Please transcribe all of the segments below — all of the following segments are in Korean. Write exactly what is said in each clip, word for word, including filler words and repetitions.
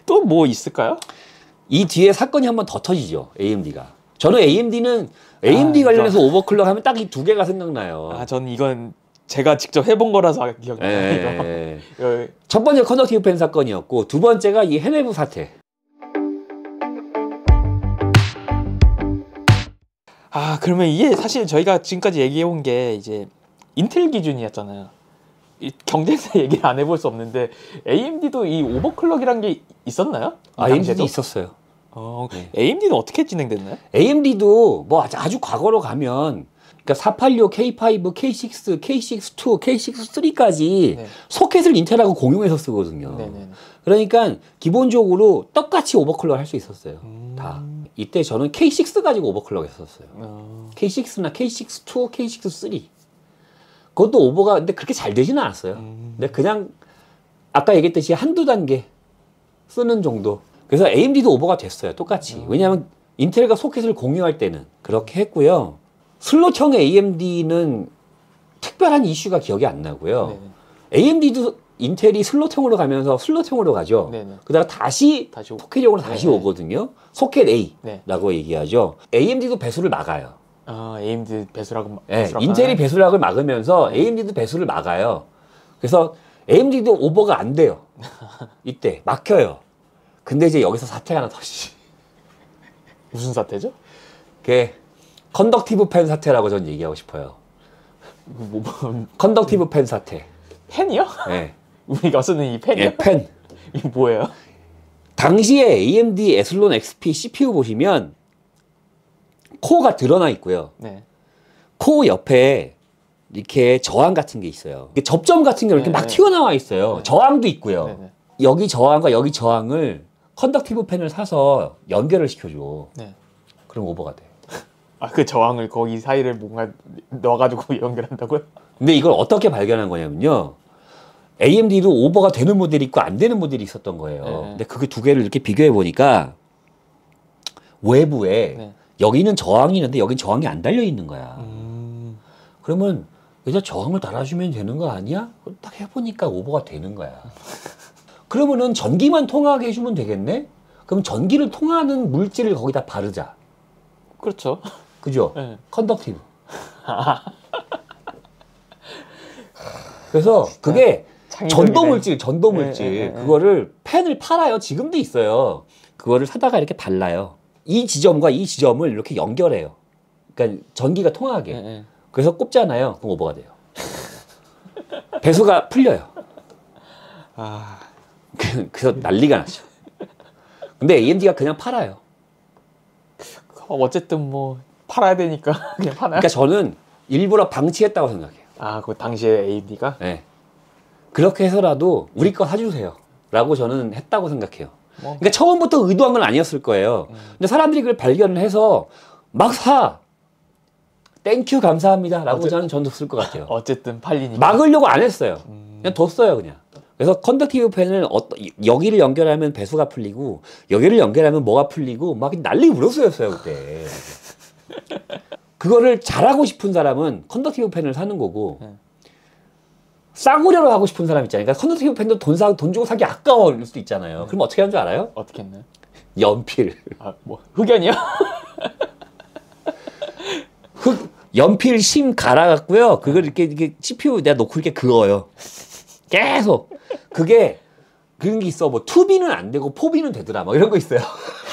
또 뭐 있을까요? 이 뒤에 사건이 한 번 더 터지죠. 에이엠디가. 저는 에이엠디는 에이엠디 아, 관련해서 이거. 오버클럭 하면 딱 이 두 개가 생각나요. 아, 전 이건 제가 직접 해본 거라서 기억나요. 예. 이거. 첫 번째 컨덕티브 펜 사건이었고 두 번째가 이 헤네브 사태. 아, 그러면 이게 사실 저희가 지금까지 얘기해 온 게 이제 인텔 기준이었잖아요. 이 경쟁사 얘기를 안 해볼 수 없는데 에이엠디도 이 오버클럭이란 게 있었나요? 아, 에이엠디도 있었어요. 어, 네. 에이엠디는 어떻게 진행됐나요? 에이엠디도 뭐 아주 과거로 가면 그러니까 사팔육, 케이 파이브, 케이 식스, 케이 식스 투, 케이 식스 쓰리까지 네. 소켓을 인텔하고 공용해서 쓰거든요. 네네. 그러니까 기본적으로 똑같이 오버클럭 할 수 있었어요. 음... 다. 이때 저는 케이 식스 가지고 오버클럭 했었어요. 어... 케이 식스나 케이 식스 투, 케이 식스 쓰리. 그것도 오버가 근데 그렇게 잘 되지는 않았어요. 음... 근데 그냥 아까 얘기했듯이 한두 단계 쓰는 정도. 그래서 에이엠디도 오버가 됐어요. 똑같이. 음... 왜냐하면 인텔과 소켓을 공유할 때는 그렇게 했고요. 슬롯형 에이엠디는 특별한 이슈가 기억이 안 나고요. 네네. 에이엠디도 인텔이 슬롯형으로 가면서 슬롯형으로 가죠. 네네. 그다가 다시, 다시 소켓형으로 다시 네네. 오거든요. 소켓 A라고 네. 얘기하죠. 에이엠디도 배수를 막아요. 아, 에이엠디 배수라고 네, 배수라고 인텔이 하나요? 배수락을 막으면서 네. 에이엠디도 배수를 막아요. 그래서 에이엠디도 오버가 안 돼요. 이때 막혀요. 근데 이제 여기서 사태가 하나 터지지. 무슨 사태죠? 그게 컨덕티브 펜 사태라고 전 얘기하고 싶어요. 뭐, 뭐, 컨덕티브 펜 사태. 펜이요? 네. 우리가 쓰는 이 펜이요? 예, 펜. 이게 뭐예요? 당시에 에이엠디 에슬론 엑스피 씨피유 보시면 코어가 드러나 있고요. 네. 코어 옆에 이렇게 저항 같은 게 있어요. 이게 접점 같은 게 이렇게 네, 막 네. 튀어나와 있어요. 네. 저항도 있고요. 네, 네. 여기 저항과 여기 저항을 컨덕티브 펜을 사서 연결을 시켜줘. 네. 그럼 오버가 돼. 아, 그 저항을 거기 사이를 뭔가 넣어가지고 연결한다고요? 근데 이걸 어떻게 발견한 거냐면요. 에이엠디도 오버가 되는 모델이 있고 안 되는 모델이 있었던 거예요. 네. 근데 그 두 개를 이렇게 비교해 보니까 외부에 네. 여기는 저항이 있는데 여긴 저항이 안 달려 있는 거야. 음... 그러면 이제 저항을 달아주면 되는 거 아니야? 딱 해보니까 오버가 되는 거야. 그러면은 전기만 통하게 해주면 되겠네? 그럼 전기를 통하는 물질을 거기다 바르자. 그렇죠. 그죠? 네. 컨덕티브. 그래서 그게 창의적이네. 전도 물질, 전도 물질. 네, 네, 네, 네. 그거를 펜을 팔아요. 지금도 있어요. 그거를 사다가 이렇게 발라요. 이 지점과 이 지점을 이렇게 연결해요. 그러니까 전기가 통하게. 네, 네. 그래서 꼽잖아요. 그럼 오버가 돼요. 배수가 풀려요. 아, 그래서 난리가 나죠. 근데 에이엠디가 그냥 팔아요. 어쨌든 뭐 팔아야 되니까 그냥 파나요? 그러니까 저는 일부러 방치했다고 생각해요. 아, 그 당시에 에이엠디가? 네. 그렇게 해서라도 우리 거 사주세요. 라고 저는 했다고 생각해요. 뭐. 그러니까 처음부터 의도한 건 아니었을 거예요. 음. 근데 사람들이 그걸 발견을 해서 막 사. 땡큐 감사합니다. 라고 어째- 저는 전도 쓸 것 같아요. 어쨌든 팔리니까. 막으려고 안 했어요. 음. 그냥 뒀어요, 그냥. 그래서 컨덕티브 펜을 어떠, 여기를 연결하면 배수가 풀리고 여기를 연결하면 뭐가 풀리고 막 난리 부르스였어요, 그때. 그거를 잘하고 싶은 사람은 컨덕티브 펜을 사는 거고 네. 싸구려로 하고 싶은 사람 있잖아요. 그러니까 컨덕티브 펜도 돈, 사, 돈 주고 사기 아까울 수도 있잖아요. 그럼 어떻게 하는 줄 알아요? 어떻게 했나요? 연필. 아, 뭐 흑연이요? 흑, 연필 심 갈아갖고요. 그걸 이렇게, 이렇게 씨피유 내가 놓고 이렇게 그어요. 계속. 그게, 그런 게 있어. 뭐, 투비는 안 되고, 포비는 되더라. 뭐, 이런 거 있어요.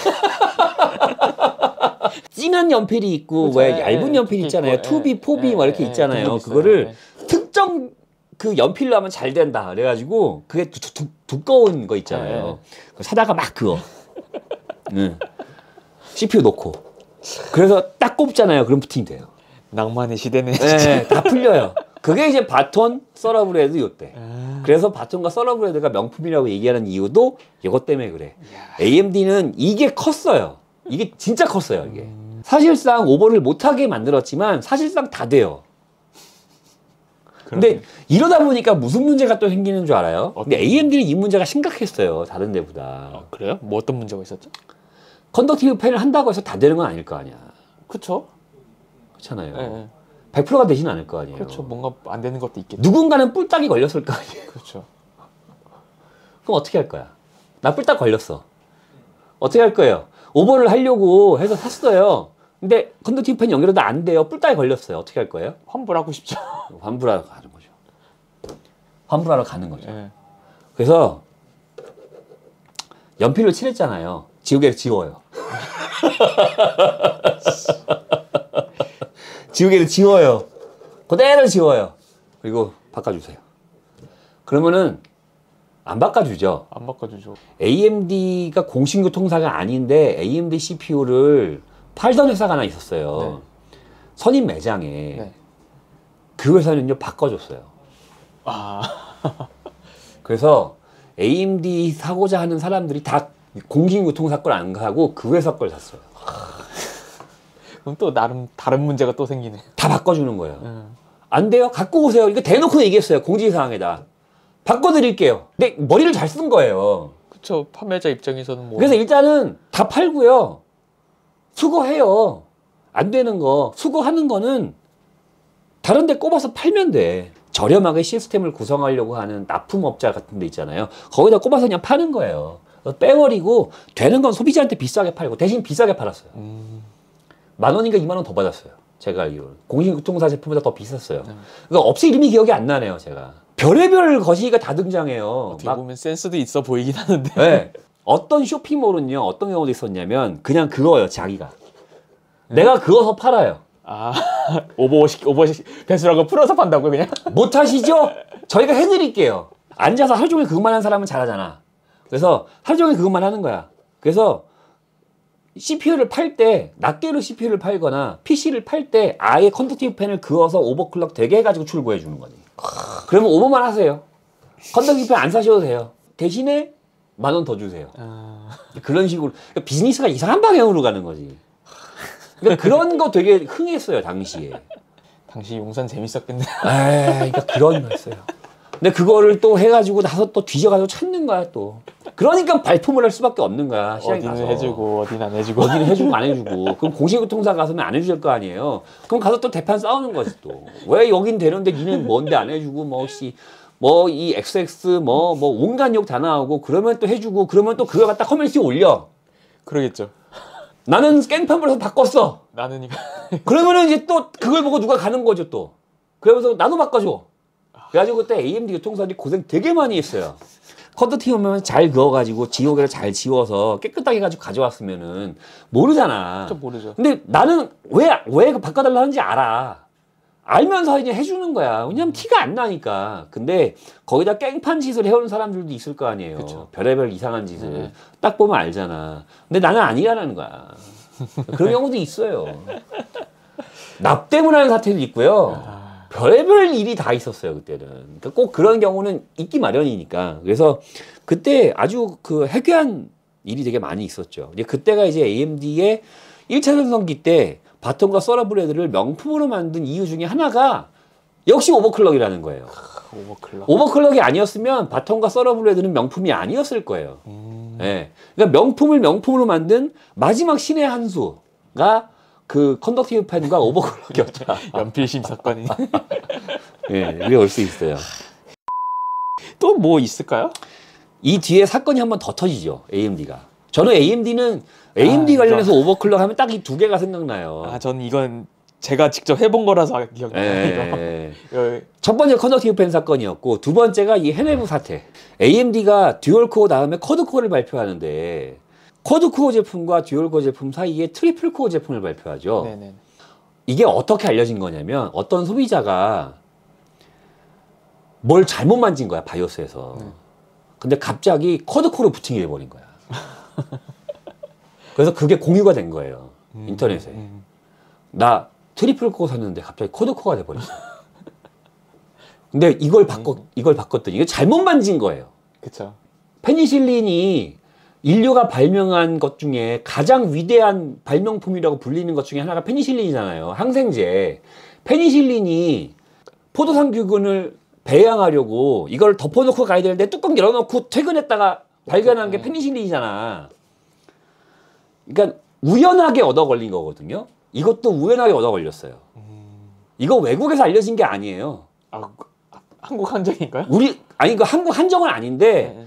진한 연필이 있고, 그렇죠. 왜 예, 얇은 예, 연필 두께 있잖아요. 있고, 투비, 예, 포비, 예, 뭐 이렇게 예, 있잖아요. 등급 있어요. 그거를 예. 특정 그 연필로 하면 잘 된다. 그래가지고, 그게 두, 두, 두꺼운 거 있잖아요. 그거 사다가 막 그어. 응. 씨피유 놓고. 그래서 딱 꼽잖아요. 그럼 부팅이 돼요. 낭만의 시대네. 네, 다 풀려요. 그게 이제 바톤, 서러브레드 요때. 아, 그래서 바톤과 서러브레드가 명품이라고 얘기하는 이유도 이것 때문에 그래. 에이엠디는 이게 컸어요. 이게 진짜 컸어요, 이게. 음. 사실상 오버를 못하게 만들었지만 사실상 다 돼요. 근데 이러다 보니까 무슨 문제가 또 생기는 줄 알아요? 근데 에이엠디는 이 문제가 심각했어요. 다른 데보다. 아, 그래요? 뭐 어떤 문제가 있었죠? 컨덕티브 펜을 한다고 해서 다 되는 건 아닐 거 아니야. 그쵸? 그렇잖아요. 예, 예. 백 퍼센트가 되지는 않을 거 아니에요. 그렇죠. 뭔가 안 되는 것도 있겠죠. 누군가는 뿔딱이 걸렸을 거 아니에요. 그렇죠. 그럼 어떻게 할 거야? 나 뿔딱 걸렸어. 어떻게 할 거예요? 오버를 하려고 해서 샀어요. 근데 컨덕티브 펜 연결해도 안 돼요. 뿔딱이 걸렸어요. 어떻게 할 거예요? 환불하고 싶죠. 환불하러 가는 거죠. 환불하러 가는 거죠. 네. 그래서 연필로 칠했잖아요. 지우개를 지워요. 지우개를 지워요. 그대로 지워요. 그리고 바꿔주세요. 그러면은 안 바꿔주죠. 안 바꿔주죠. 에이엠디가 공식 유통사가 아닌데 에이엠디 씨피유를 팔던 회사가 하나 있었어요. 네. 선임 매장에. 네. 그 회사는요 바꿔줬어요. 아. 그래서 에이엠디 사고자 하는 사람들이 다 공식 유통사 걸 안 가고 그 회사 걸 샀어요. 그럼 또 나름 다른 문제가 또 생기네. 다 바꿔주는 거예요. 음. 안 돼요? 갖고 오세요. 이거 대놓고 얘기했어요. 공지사항에다. 바꿔드릴게요. 근데 머리를 잘 쓴 거예요. 그쵸. 판매자 입장에서는 뭐. 그래서 일단은 다 팔고요. 수거해요. 안 되는 거. 수거하는 거는 다른 데 꼽아서 팔면 돼. 저렴하게 시스템을 구성하려고 하는 납품업자 같은 데 있잖아요. 거기다 꼽아서 그냥 파는 거예요. 빼버리고 되는 건 소비자한테 비싸게 팔고 대신 비싸게 팔았어요. 음. 만 원인가 이만 원 더 받았어요. 제가 알기로는. 공식유통사 제품보다 더 비쌌어요. 음. 그러니까 업체 이름이 기억이 안 나네요. 제가. 별의별 거시기가 다 등장해요. 어떻게 막, 보면 센스도 있어 보이긴 하는데. 네. 어떤 쇼핑몰은요. 어떤 경우도 있었냐면 그냥 그거예요. 자기가. 내가 그어서 팔아요. 아. 오버워시 오버워시 배수라고 풀어서 판다고 그냥. 못 하시죠? 저희가 해드릴게요. 앉아서 하루 종일 그것만 하는 사람은 잘하잖아. 그래서 하루 종일 그것만 하는 거야. 그래서 씨피유를 팔 때 낱개로 씨피유를 팔거나 피시를 팔 때 아예 컨덕티브 펜을 그어서 오버클럭 되게 해가지고 출고해 주는 거지. 그러면 오버만 하세요. 컨덕티브 펜 안 사셔도 돼요. 대신에 만 원 더 주세요. 아. 그런 식으로 그러니까 비즈니스가 이상한 방향으로 가는 거지. 그러니까 그런 거 되게 흥했어요 당시에. 당시 용산 재밌었겠네. 아, 그러니까 그런 거였어요. 근데 그거를 또 해가지고 나서 또 뒤져가지고 찾는 거야 또. 그러니까 발품을 할 수밖에 없는 거야. 시장에 어디는 가서. 해주고 어디는 안 해주고. 어디는 해주고 안 해주고. 그럼 공식유통사 가서는 안 해줄 거 아니에요. 그럼 가서 또 대판 싸우는 거지 또. 왜 여긴 되는데 니는 뭔데 안 해주고 뭐 혹시 뭐 이 엑스엑스 뭐 뭐 온갖 욕 다 나오고 그러면 또 해주고 그러면 또 그걸 갖다 커뮤니티에 올려. 그러겠죠. 나는 깽판을 해서 바꿨어. 나는 이거. 그러면은 이제 또 그걸 보고 누가 가는 거죠 또. 그러면서 나도 바꿔줘. 그래가지고 그때 에이엠디 유통사들이 고생 되게 많이 했어요. 컨덕티브면 잘 그어가지고 지우개를 잘 지워서 깨끗하게 해가지고 가져왔으면은 모르잖아. 좀 모르죠. 근데 나는 왜, 왜 바꿔달라 하는지 알아. 알면서 이제 해주는 거야. 왜냐면 티가 안 나니까. 근데 거기다 깽판 짓을 해오는 사람들도 있을 거 아니에요. 그쵸. 별의별 이상한 짓을. 네. 딱 보면 알잖아. 근데 나는 아니라는 거야. 그런 경우도 있어요. 납 때문에 하는 사태도 있고요. 아. 별의별 일이 다 있었어요 그때는. 그러니까 꼭 그런 경우는 있기 마련이니까. 그래서 그때 아주 그 해괴한 일이 되게 많이 있었죠. 이제 그때가 이제 에이엠디의 일 차 전성기 때 바톤과 서러브레드를 명품으로 만든 이유 중에 하나가 역시 오버클럭이라는 거예요. 오버클럭. 오버클럭이 아니었으면 바톤과 서러브레드는 명품이 아니었을 거예요. 음. 네. 그러니까 명품을 명품으로 만든 마지막 신의 한 수가 그 컨덕티브 펜과 오버클럭이었다. 연필심 사건이. 예, 그게 올 수 있어요. 또 뭐 있을까요? 이 뒤에 사건이 한 번 더 터지죠. 에이엠디가. 저는 에이엠디는 에이엠디 아, 관련해서 이거. 오버클럭 하면 딱 이 두 개가 생각나요. 아, 전 이건 제가 직접 해본 거라서 기억나요. 예. 이거. 첫 번째 컨덕티브 펜 사건이었고 두 번째가 이 헤네브 사태. 에이엠디가 듀얼코어 다음에 쿼드코어를 발표하는데 쿼드코어 제품과 듀얼코어 제품 사이에 트리플코어 제품을 발표하죠. 네네. 이게 어떻게 알려진 거냐면 어떤 소비자가 뭘 잘못 만진 거야 바이오스에서. 네. 근데 갑자기 쿼드코어로 부팅이 돼버린 거야. 그래서 그게 공유가 된 거예요. 음, 인터넷에. 음. 나 트리플 코어 샀는데 갑자기 쿼드코어가 돼버렸어. 근데 이걸 바꿨, 이걸 바꿨더니 이게 잘못 만진 거예요. 그쵸. 페니실린이 인류가 발명한 것 중에 가장 위대한 발명품이라고 불리는 것 중에 하나가 페니실린이잖아요. 항생제. 페니실린이 포도상규근을 배양하려고 이걸 덮어놓고 가야 되는데 뚜껑 열어놓고 퇴근했다가 발견한 게 페니실린이잖아. 그러니까 우연하게 얻어 걸린 거거든요. 이것도 우연하게 얻어 걸렸어요. 음. 이거 외국에서 알려진 게 아니에요. 아, 한국 한정인가요? 우리 아니 그 한국 한정은 아닌데 네.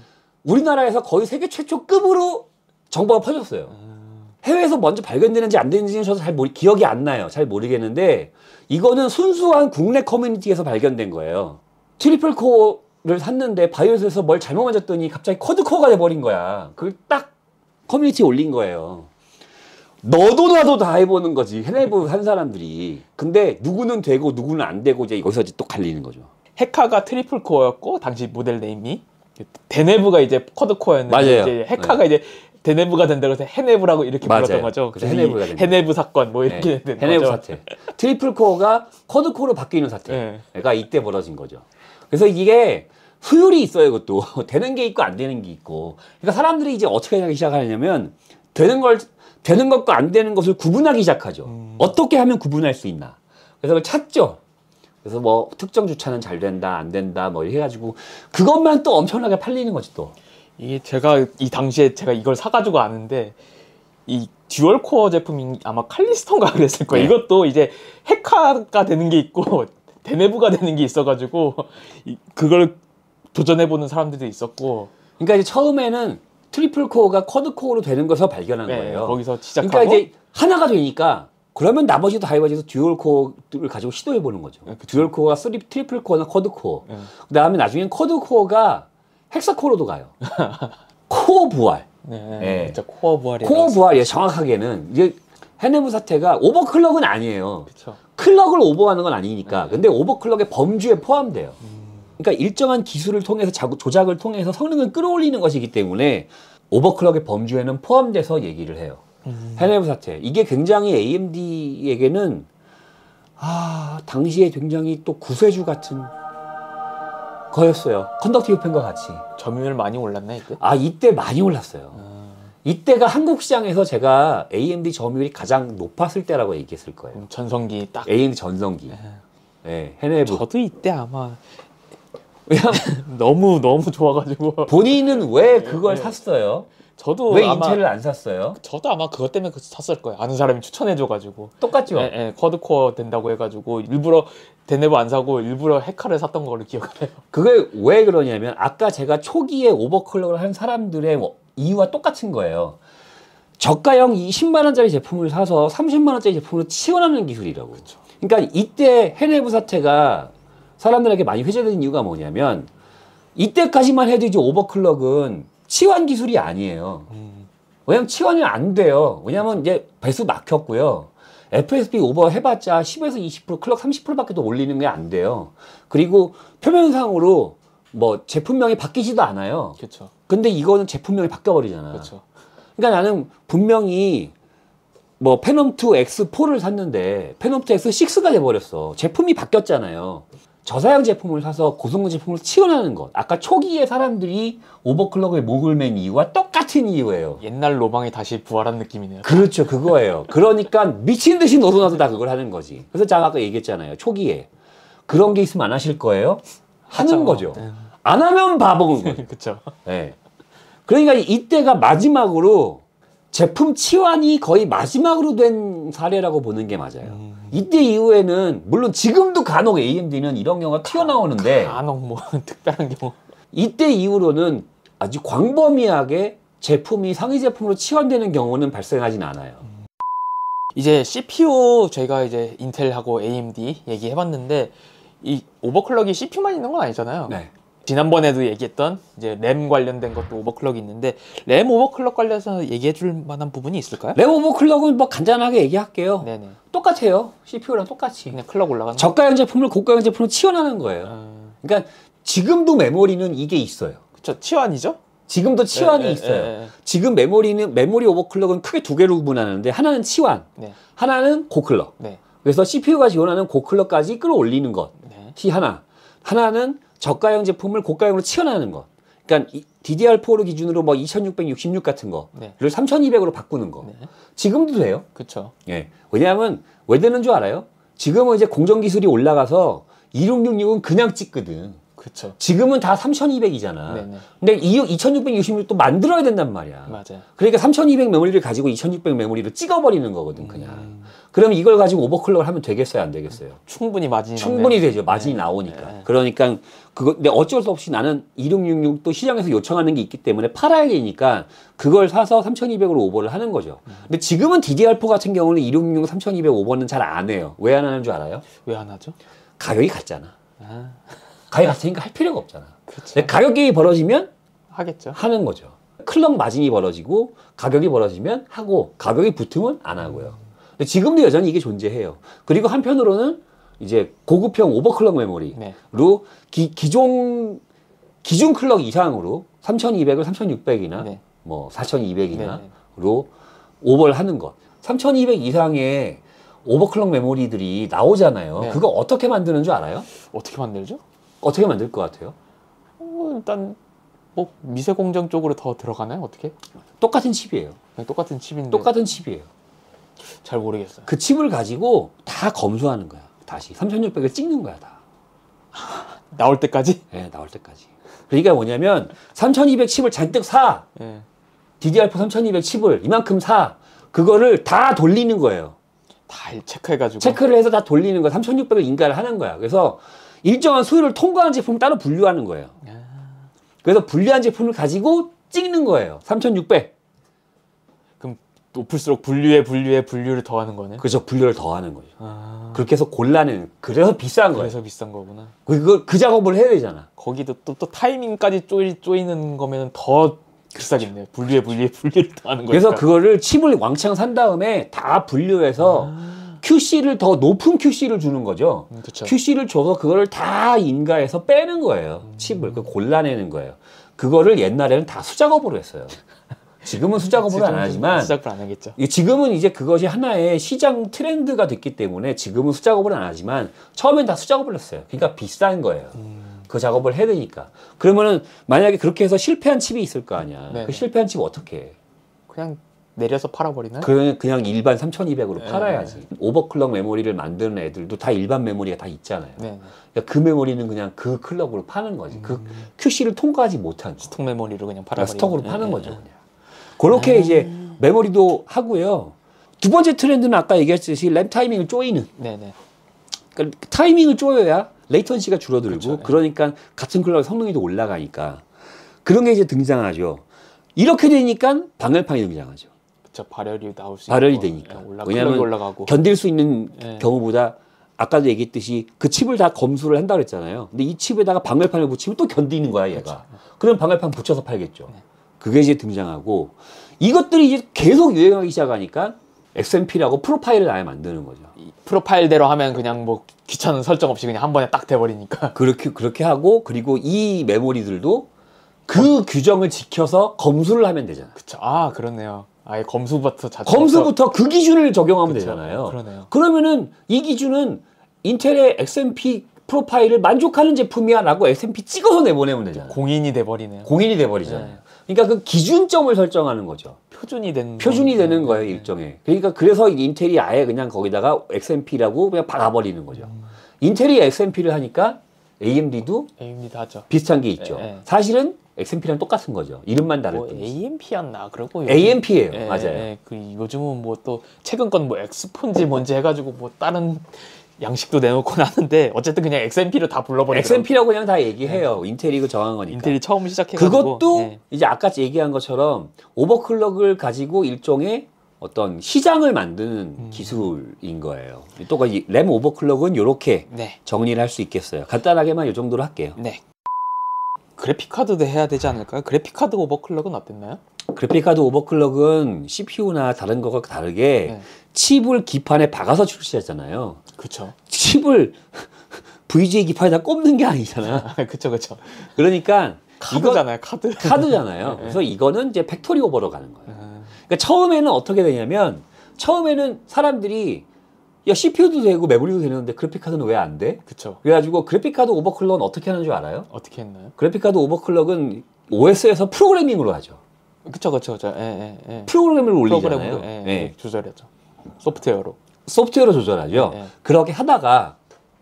우리나라에서 거의 세계 최초급으로 정보가 퍼졌어요. 해외에서 먼저 발견되는지 안 되는지는 저도 잘 모르, 기억이 안 나요. 잘 모르겠는데 이거는 순수한 국내 커뮤니티에서 발견된 거예요. 트리플 코어를 샀는데 바이오스에서 뭘 잘못 맞았더니 갑자기 쿼드 코어가 돼버린 거야. 그걸 딱 커뮤니티에 올린 거예요. 너도 나도 다 해보는 거지. 해내부 한 사람들이. 근데 누구는 되고 누구는 안 되고 이제 여기서 이제 또 갈리는 거죠. 헤카가 트리플 코어였고 당시 모델 네임이 데네브가 이제 쿼드 코어였는데 맞아요. 이제 헤카가 네. 이제 데네브가 된다 그래서 해네브라고 이렇게 맞아요. 불렀던 거죠. 그래서 그래서 해네브가 이 된 해네브 사건 뭐 이렇게 네. 된 해내부 거죠. 사태. 트리플 코어가 쿼드 코어로 바뀌는 사태가 네. 이때 벌어진 거죠. 그래서 이게 수율이 있어요. 이것도 되는 게 있고 안 되는 게 있고. 그러니까 사람들이 이제 어떻게 하기 시작하냐면 되는 걸 되는 것과 안 되는 것을 구분하기 시작하죠. 음. 어떻게 하면 구분할 수 있나. 그래서 그걸 찾죠. 그래서 뭐 특정 주차는 잘 된다, 안 된다, 뭐 이렇게 해가지고 그것만 또 엄청나게 팔리는 거지 또. 이게 제가 이 당시에 제가 이걸 사가지고 아는데 이 듀얼 코어 제품이 아마 칼리스톤가 그랬을 거예요. 네. 이것도 이제 헤카가 되는 게 있고 데네브가 되는 게 있어가지고 이- 그걸 도전해보는 사람들도 있었고. 그러니까 이제 처음에는 트리플 코어가 쿼드 코어로 되는 것을 발견한 네, 거예요. 거기서 시작하고. 그러니까 이제 하나가 되니까 그러면 나머지도 다 해봐서 듀얼 코어를 가지고 시도해 보는 거죠. 네, 그쵸. 듀얼 코어가 쓰리, 트리플 코어나 쿼드 코어. 네. 그다음에 나중엔 쿼드 코어가 헥사 코어로도 가요. 코어 부활. 네, 네. 진짜 코어 부활이. 코어 부활이에요. 정확하게는 이제 해내부 사태가 오버클럭은 아니에요. 그렇죠. 클럭을 오버하는 건 아니니까. 네. 근데 오버클럭의 범주에 포함돼요. 그러니까 일정한 기술을 통해서 자구, 조작을 통해서 성능을 끌어올리는 것이기 때문에 오버클럭의 범주에는 포함돼서 얘기를 해요. 음. 해내부 사태. 이게 굉장히 에이엠디에게는 아 당시에 굉장히 또 구세주 같은 거였어요. 컨덕티브 펜과 같이. 점유율 많이 올랐나 이때? 아 이때 많이 올랐어요. 아, 이때가 한국 시장에서 제가 에이엠디 점유율이 가장 높았을 때라고 얘기했을 거예요. 음, 전성기 딱. 에이엠디 전성기. 예, 해내부. 저도 이때 아마 왜냐면 너무 너무 좋아가지고 본인은 왜 그걸 네. 샀어요? 저도 왜 아마 인텔을 안 샀어요? 저도 아마 그것 때문에 그 샀을 거예요. 아는 사람이 추천해줘가지고. 똑같죠? 예, 예, 쿼드코어 된다고 해가지고 일부러 데네브 안 사고 일부러 헤카를 샀던 거를 기억해요. 그게 왜 그러냐면 아까 제가 초기에 오버클럭을 한 사람들의 뭐 이유와 똑같은 거예요. 저가형 이십만 원짜리 제품을 사서 삼십만 원짜리 제품으로 치환하는 기술이라고. 그쵸. 그러니까 이때 해내부 사태가 사람들에게 많이 회자된 이유가 뭐냐면 이때까지만 해도 이제 오버클럭은 치환 기술이 아니에요. 음, 왜냐면 치환이 안 돼요. 왜냐면 이제 배수 막혔고요. 에프에스피 오버 해봤자 십에서 이십 퍼센트 클럭 삼십 퍼센트밖에 더 올리는 게 안 돼요. 그리고 표면상으로 뭐 제품명이 바뀌지도 않아요. 그렇죠. 근데 이거는 제품명이 바뀌어버리잖아. 그렇죠. 그러니까 나는 분명히 뭐 페넘투 엑스 포를 샀는데 페넘투 엑스 식스가 돼버렸어. 제품이 바뀌었잖아요. 저사양 제품을 사서 고성능 제품을 치환하는 것. 아까 초기에 사람들이 오버클럭에 목을 맨 이유와 똑같은 이유예요. 옛날 로망이 다시 부활한 느낌이네요. 그렇죠. 그거예요. 그러니까 미친 듯이 너도 나도 다 그걸 하는 거지. 그래서 제가 아까 얘기했잖아요. 초기에. 그런 게 있으면 안 하실 거예요? 하는 하죠. 거죠. 네. 안 하면 바보인 거죠. 그렇죠. 네. 그러니까 이때가 마지막으로 제품 치환이 거의 마지막으로 된 사례라고 보는 게 맞아요. 음. 이때 이후에는 물론 지금도 간혹 에이엠디는 이런 경우가 튀어나오는데 간혹 뭐 특별한 경우. 이때 이후로는 아주 광범위하게 제품이 상위 제품으로 치환되는 경우는 발생하진 않아요. 이제 씨피유 저희가 이제 인텔하고 에이엠디 얘기해봤는데 이 오버클럭이 씨피유만 있는 건 아니잖아요. 네. 지난번에도 얘기했던 이제 램 관련된 것도 오버클럭이 있는데 램 오버클럭 관련해서 얘기해줄 만한 부분이 있을까요? 램 오버클럭은 뭐 간단하게 얘기할게요. 네네. 똑같아요. 씨피유랑 똑같이. 그냥 클럭 올라가는. 저가형 제품을 고가형 제품으로 치환하는 거예요. 어... 그러니까 지금도 메모리는 이게 있어요. 그쵸. 치환이죠? 지금도 치환이 예, 예, 있어요. 예, 예. 지금 메모리는 메모리 오버클럭은 크게 두 개로 구분하는데 하나는 치환, 네. 하나는 고클럭. 네. 그래서 씨피유가 지원하는 고클럭까지 끌어올리는 것. 네. 티 하나. 하나는 저가형 제품을 고가형으로 치환하는 것. 그러니까 디디알 포를 기준으로 뭐 이천육백육십육 같은 거를 네. 삼천이백으로 바꾸는 거. 네. 지금도 돼요. 그쵸. 예. 왜냐하면 왜 되는 줄 알아요? 지금은 이제 공정 기술이 올라가서 이천육백육십육은 그냥 찍거든. 그쵸. 지금은 다 삼천이백이잖아. 네네. 근데 이천육백육십육을 또 만들어야 된단 말이야. 맞아요. 그러니까 삼천이백 메모리를 가지고 이천육백 메모리를 찍어버리는 거거든, 그냥. 음... 그럼 이걸 가지고 오버클럭을 하면 되겠어요, 안 되겠어요? 충분히 마진이 충분히 나네. 되죠. 마진이 네. 나오니까. 네. 그러니까 그거 근데 어쩔 수 없이 나는 이육육육도 시장에서 요청하는 게 있기 때문에 팔아야 되니까 그걸 사서 삼천이백으로 오버를 하는 거죠. 근데 지금은 디디알 포 같은 경우는 이육육육 삼천이백 오버는 잘 안 해요. 왜 안 하는 줄 알아요? 왜 안 하죠? 가격이 같잖아. 아, 가격이 같으니까 할 필요가 없잖아. 그렇죠. 근데 가격이 벌어지면 하겠죠. 하는 거죠. 클럭 마진이 벌어지고 가격이 벌어지면 하고 가격이 붙으면 안 하고요. 근데 지금도 여전히 이게 존재해요. 그리고 한편으로는 이제 고급형 오버클럭 메모리로 네. 기, 기존 기준 클럭 이상으로 삼천이백을 삼천육백이나 네. 뭐 사천이백이나로 네. 오버를 하는 것. 삼천이백 이상의 오버클럭 메모리들이 나오잖아요. 네. 그거 어떻게 만드는 줄 알아요? 어떻게 만들죠? 어떻게 만들 것 같아요? 어, 일단 뭐 미세 공정 쪽으로 더 들어가나요? 어떻게? 똑같은 칩이에요. 그냥 똑같은 칩인데 똑같은 칩이에요. 잘 모르겠어요. 그 칩을 가지고 다 검수하는 거야. 다시 삼천육백을 찍는 거야, 다. 나올 때까지? 예, 나올 때까지. 그러니까 뭐냐면 삼천이백 칩을 잔뜩 사. 예. 디디알 포 삼천이백 칩을 이만큼 사. 그거를 다 돌리는 거예요. 다 체크해가지고. 체크를 해서 다 돌리는 거야. 삼천육백을 인가를 하는 거야. 그래서 일정한 수율을 통과한 제품을 따로 분류하는 거예요. 아, 그래서 분류한 제품을 가지고 찍는 거예요. 삼천육백. 그럼 높을수록 분류에 분류에 분류를 더하는 거네. 그래서 분류를 더하는 거죠. 아, 그렇게 해서 골라내는. 그래서 비싼 거예요. 그래서 비싼 거구나. 그거 그 작업을 해야 되잖아. 거기도 또, 또 타이밍까지 쪼이, 쪼이는 거면 더 비싸겠네요. 분류에 분류에 분류를 더하는 거니까. 그래서 그거를 칩을 왕창 산 다음에 다 분류해서 아, 큐씨를 더 높은 큐씨를 주는 거죠. 음, 그쵸. 큐씨를 줘서 그거를 다 인가해서 빼는 거예요. 칩을. 그 골라내는 거예요. 그거를 옛날에는 다 수작업으로 했어요. 지금은 수작업으로 안 하지만 수작업을 안 하겠죠. 이게 지금은 이제 그것이 하나의 시장 트렌드가 됐기 때문에 지금은 수작업을 안 하지만 처음엔 다 수작업을 했어요. 그러니까 비싼 거예요. 음, 그 작업을 해야 되니까. 그러면은 만약에 그렇게 해서 실패한 칩이 있을 거 아니야. 네네. 그 실패한 칩 어떻게 해? 그냥 내려서 팔아버리나요? 그냥, 그냥 일반 삼천이백으로 네. 팔아야지. 오버클럭 메모리를 만드는 애들도 다 일반 메모리가 다 있잖아요. 네. 그러니까 그 메모리는 그냥 그 클럭으로 파는 거지. 그 음. 큐씨를 통과하지 못한 거. 스톡 메모리로 그냥 그러니까 팔아버리는. 스톡으로 네, 파는 네, 거죠. 네. 그냥. 그렇게 음. 이제 메모리도 하고요. 두 번째 트렌드는 아까 얘기했듯이 램 타이밍을 쪼이는. 네네. 그러니까 타이밍을 쪼여야 레이턴시가 줄어들고 그쵸, 네. 그러니까 같은 클럭의 성능이 더 올라가니까 그런 게 이제 등장하죠. 이렇게 되니까 방열판이 등장하죠. 그쵸. 발열이 나올 수 발열이 있고, 되니까. 예, 올라, 왜냐하면 클럭이 올라가고. 견딜 수 있는 네. 경우보다 아까도 얘기했듯이 그 칩을 다 검수를 한다고 그랬잖아요. 근데 이 칩에다가 방열판을 붙이면 또 견디는 거야, 얘가. 그쵸. 그럼 방열판 붙여서 팔겠죠. 네. 그게 이제 등장하고 이것들이 이제 계속 유행하기 시작하니까 엑스엠피라고 프로파일을 아예 만드는 거죠. 이 프로파일대로 하면 그냥 뭐 귀찮은 설정 없이 그냥 한 번에 딱 돼버리니까. 그렇게 그렇게 하고 그리고 이 메모리들도 그 어. 규정을 지켜서 검수를 하면 되잖아. 그쵸. 아, 그렇네요. 아예 검수부터 자 검수부터 그 기준을 적용하면 그쵸. 되잖아요. 그러네요. 그러면은 이 기준은 인텔의 엑스엠피 프로파일을 만족하는 제품이야라고 엑스엠피 찍어서 내보내면 되잖아요. 공인이 돼버리네요. 공인이 돼버리잖아요. 네. 그러니까 그 기준점을 설정하는 거죠. 표준이 되는. 표준이 건- 되는 네, 거예요, 네. 일종의. 그러니까 그래서 인텔이 아예 그냥 거기다가 엑스엠피라고 그냥 박아버리는 거죠. 음. 인텔이 엑스엠피를 하니까 에이엠디도 에이엠디도 하죠. 비슷한 게 있죠. 네, 네. 사실은 엑스엠피랑 똑같은 거죠. 이름만 다를 뭐 뿐이지. 에이엠피였나 그러고 에이엠피예요. 예, 맞아요. 예, 그 요즘은 뭐 또 최근 건 뭐 엑스폰지 뭔지 해가지고 뭐 다른 양식도 내놓고 나는데 어쨌든 그냥 엑스엠피를 다 불러버리고. 엑스엠피라고 그냥 다 얘기해요. 인텔이 그 정한 거니까. 인텔이 처음 시작해가지고. 그것도 예. 이제 아까 얘기한 것처럼 오버클럭을 가지고 일종의 어떤 시장을 만드는 음. 기술인 거예요. 또 이 램 오버클럭은 이렇게 네, 정리를 할 수 있겠어요. 간단하게만 이 정도로 할게요. 네. 그래픽 카드도 해야 되지 않을까요? 그래픽 카드 오버클럭은 어땠나요? 그래픽카드 오버클럭은 씨피유나 다른 거가 다르게 네. 칩을 기판에 박아서 출시했잖아요. 그쵸. 칩을 브이지에이 기판에다 꼽는 게 아니잖아. 그쵸, 그쵸. 그러니까 카드잖아요, 카드. 이거 카드잖아요. 네. 그래서 이거는 이제 팩토리 오버로 가는 거예요. 음, 그러니까 처음에는 어떻게 되냐면 처음에는 사람들이 야 씨피유도 되고 메모리도 되는데 그래픽카드는 왜 안 돼? 그쵸. 그래가지고 그래픽카드 오버클럭은 어떻게 하는 줄 알아요? 어떻게 했나요? 그래픽카드 오버클럭은 오에스에서 프로그래밍으로 하죠. 그쵸, 그쵸, 그쵸. 예, 예, 예. 프로그램을 올리잖아요. 프로그램으로 예, 네. 예, 조절했죠. 소프트웨어로. 소프트웨어로 조절하죠. 네. 그렇게 하다가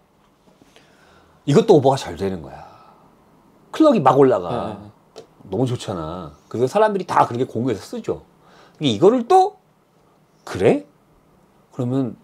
이것도 오버가 잘 되는 거야. 클럭이 막 올라가. 네. 너무 좋잖아. 그래서 사람들이 다 그렇게 공유해서 쓰죠. 이거를 또 그래? 그러면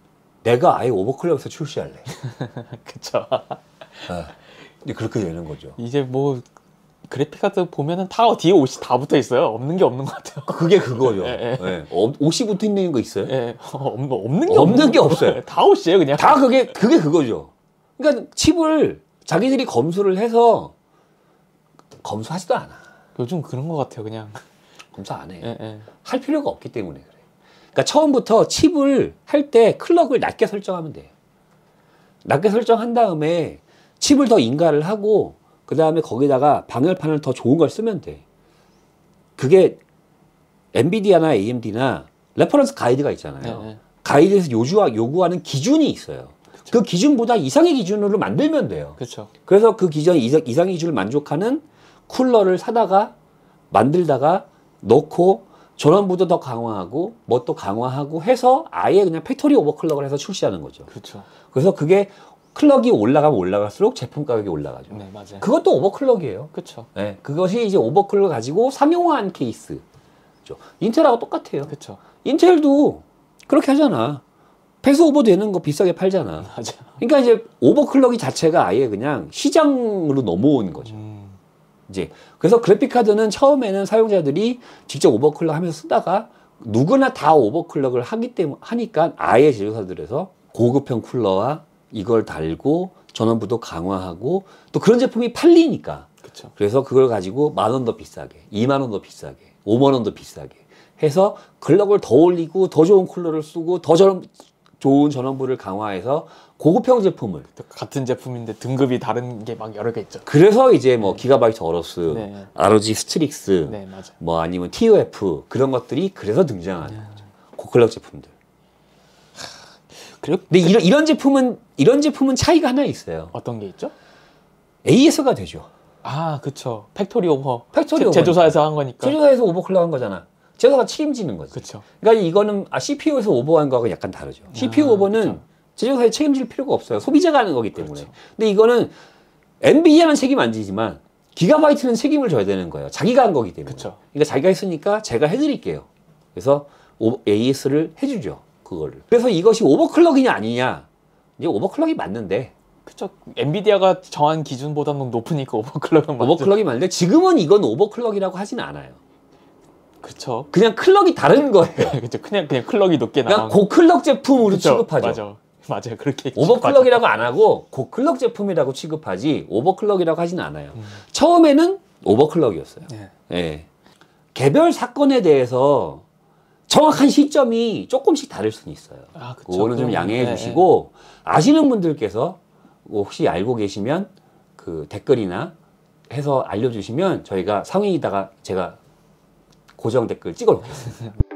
내가 아예 오버클럭에서 출시할래. 그쵸. 네. 근데 그렇게 되는 거죠. 이제 뭐 그래픽 카드 보면은 다 뒤에 옷이 다 붙어 있어요. 없는 게 없는 것 같아요. 그게 그거죠. 예, 예. 네. 어, 옷이 붙어 있는 거 있어요? 예, 없는 없는 게 없는 게 없어요. 다 옷이에요, 그냥. 다 그게 그게 그거죠. 그러니까 칩을 자기들이 검수를 해서 검수하지도 않아. 요즘 그런 것 같아요, 그냥. 검수 안 해. 예, 예. 할 필요가 없기 때문에 그래. 그러니까 처음부터 칩을 할 때 클럭을 낮게 설정하면 돼. 낮게 설정한 다음에 칩을 더 인가를 하고 그 다음에 거기다가 방열판을 더 좋은 걸 쓰면 돼. 그게 엔비디아나 에이엠디나 레퍼런스 가이드가 있잖아요. 네, 네. 가이드에서 요구하, 요구하는 기준이 있어요. 그쵸. 그 기준보다 이상의 기준으로 만들면 돼요. 그렇죠. 그래서 그 기준 이상, 이상의 기준을 만족하는 쿨러를 사다가 만들다가 넣고 전원부도 더 강화하고 뭐 또 강화하고 해서 아예 그냥 팩토리 오버클럭을 해서 출시하는 거죠. 그렇죠. 그래서 그게 클럭이 올라가면 올라갈수록 제품 가격이 올라가죠. 네, 맞아요. 그것도 오버클럭이에요. 그렇죠. 네, 그것이 이제 오버클럭 가지고 상용화한 케이스. 인텔하고 똑같아요. 그렇죠. 인텔도 그렇게 하잖아. 패스 오버 되는 거 비싸게 팔잖아. 맞아. 그러니까 이제 오버클럭이 자체가 아예 그냥 시장으로 넘어온 거죠. 음. 이제 그래서 그래픽 카드는 처음에는 사용자들이 직접 오버클럭 하면서 쓰다가 누구나 다 오버클럭을 하기 때문에 하니까 아예 제조사들에서 고급형 쿨러와 이걸 달고 전원부도 강화하고 또 그런 제품이 팔리니까. 그렇죠. 그래서 그걸 가지고 만 원 더 비싸게, 이만 원 더 비싸게, 오만 원 더 비싸게 해서 클럭을 더 올리고 더 좋은 쿨러를 쓰고 더 전, 좋은 전원부를 강화해서 고급형 제품을 같은 제품인데 등급이 다른 게 막 여러 개 있죠. 그래서 이제 뭐 기가바이트 어로스, 네. 알오지 스트릭스, 네, 맞아. 뭐 아니면 티오에프 그런 것들이 그래서 등장하는 네. 거죠. 고클럭 제품들. 그리고 근데 이런 이런 제품은 이런 제품은 차이가 하나 있어요. 어떤 게 있죠? 에이에스가 되죠. 아, 그쵸. 팩토리 오버. 팩토리 제, 오버. 제조사에서 한 거니까. 제조사에서 오버클럭 한 거잖아. 제조사가 책임지는 거지. 그쵸. 그러니까 이거는 아, 씨피유에서 오버한 거하고 약간 다르죠. 씨피유 아, 오버는 그쵸. 제조사에 책임질 필요가 없어요. 소비자가 하는 거기 때문에. 그렇죠. 근데 이거는 엔비디아는 책임 안 지지만 기가바이트는 책임을 져야 되는 거예요. 자기가 한 거기 때문에. 그쵸. 그러니까 자기가 했으니까 제가 해드릴게요. 그래서 에이에스를 해주죠. 그거를. 그래서 이것이 오버클럭이냐 아니냐. 이제 오버클럭이 맞는데 그쵸. 엔비디아가 정한 기준보다는 높으니까 오버클럭은 맞죠. 오버클럭이 맞는데 지금은 이건 오버클럭이라고 하진 않아요. 그쵸. 그냥 클럭이 다른 거예요. 그쵸. 그냥 그냥 클럭이 높게 그냥 나온. 고클럭 제품으로 그쵸. 취급하죠. 맞아. 맞아요. 그렇게. 오버클럭이라고 안 하고 고클럭 제품이라고 취급하지 오버클럭이라고 하진 않아요. 음. 처음에는 오버클럭이었어요. 네. 예. 개별 사건에 대해서 정확한 시점이 조금씩 다를 수는 있어요. 아, 그쵸. 그거는 좀 그럼, 양해해 네, 주시고 아시는 분들께서 뭐 혹시 알고 계시면 그 댓글이나 해서 알려주시면 저희가 상위에다가 제가 고정 댓글 찍어 놓겠습니다.